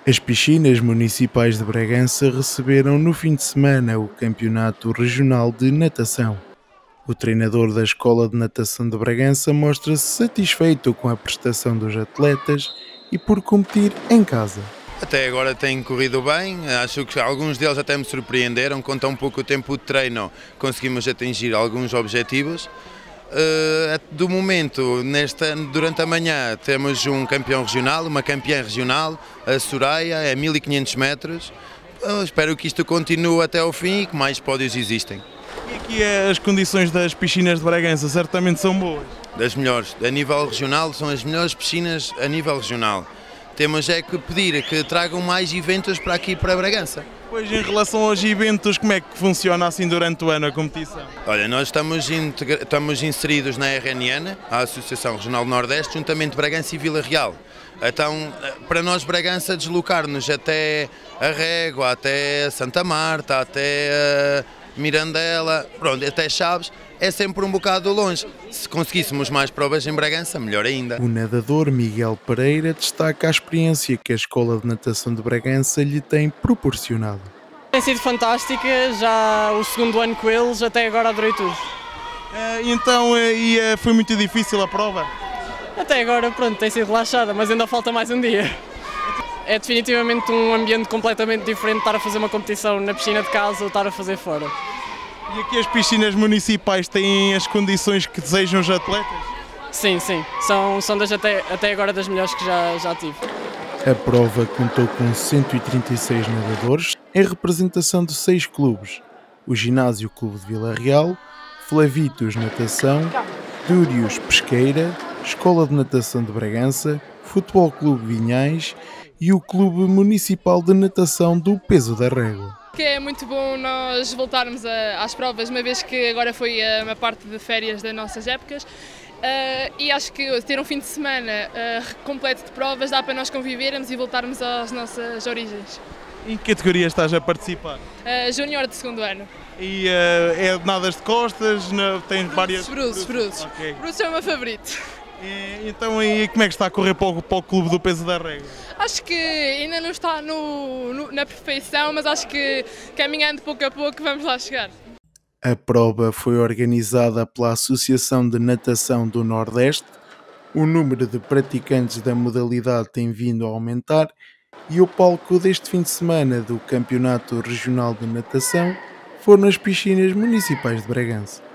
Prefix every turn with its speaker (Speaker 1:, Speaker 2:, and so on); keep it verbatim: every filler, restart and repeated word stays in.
Speaker 1: As piscinas municipais de Bragança receberam no fim de semana o Campeonato Regional de Natação. O treinador da Escola de Natação de Bragança mostra-se satisfeito com a prestação dos atletas e por competir em casa.
Speaker 2: Até agora tem corrido bem, acho que alguns deles até me surpreenderam, com tão pouco tempo de treino conseguimos atingir alguns objetivos. Uh, do momento, nesta, durante a manhã, temos um campeão regional, uma campeã regional, a Soraya, é mil e quinhentos metros. Uh, espero que isto continue até ao fim e que mais pódios existem.
Speaker 3: E aqui é, as condições das piscinas de Bragança certamente são boas?
Speaker 2: Das melhores, a nível regional, são as melhores piscinas a nível regional. Temos é que pedir que tragam mais eventos para aqui, para Bragança.
Speaker 3: Pois, em relação aos eventos, como é que funciona assim durante o ano a competição?
Speaker 2: Olha, nós estamos, estamos inseridos na R N N, a Associação Regional do Nordeste, juntamente Bragança e Vila Real. Então, para nós Bragança, deslocar-nos até a Régua, até Santa Marta, até Mirandela, pronto, até Chaves, é sempre um bocado longe. Se conseguíssemos mais provas em Bragança, melhor ainda.
Speaker 1: O nadador Miguel Pereira destaca a experiência que a Escola de Natação de Bragança lhe tem proporcionado.
Speaker 4: Tem sido fantástica, já o segundo ano com eles, até agora adorei tudo.
Speaker 3: É, então, e, foi muito difícil a prova?
Speaker 4: Até agora, pronto, tem sido relaxada, mas ainda falta mais um dia. É definitivamente um ambiente completamente diferente estar a fazer uma competição na piscina de casa ou estar a fazer fora.
Speaker 3: E aqui as piscinas municipais têm as condições que desejam os atletas?
Speaker 4: Sim, sim. São, são das até, até agora das melhores que já, já tive.
Speaker 1: A prova contou com cento e trinta e seis nadadores em representação de seis clubes: o Ginásio Clube de Vila Real, Flavitos Natação, Dúrios Pesqueira, Escola de Natação de Bragança, Futebol Clube Vinhais e o Clube Municipal de Natação do Peso da Régua.
Speaker 5: Que é muito bom nós voltarmos a, às provas, uma vez que agora foi a, uma parte de férias das nossas épocas, uh, e acho que ter um fim de semana uh, completo de provas dá para nós convivermos e voltarmos às nossas origens.
Speaker 3: Em que categoria estás a participar?
Speaker 5: Uh, Júnior de segundo ano.
Speaker 3: E uh, é nadas de costas? Não, tens
Speaker 5: Bruços,
Speaker 3: várias...
Speaker 5: Bruços, Bruços.
Speaker 3: Okay.
Speaker 5: Bruços é o meu favorito.
Speaker 3: E, então, e como é que está a correr para o, para o Clube do Peso da Régua?
Speaker 5: Acho que ainda não está no, no, na perfeição, mas acho que caminhando pouco a pouco vamos lá chegar.
Speaker 1: A prova foi organizada pela Associação de Natação do Nordeste. O número de praticantes da modalidade tem vindo a aumentar e o palco deste fim de semana do Campeonato Regional de Natação foram as piscinas municipais de Bragança.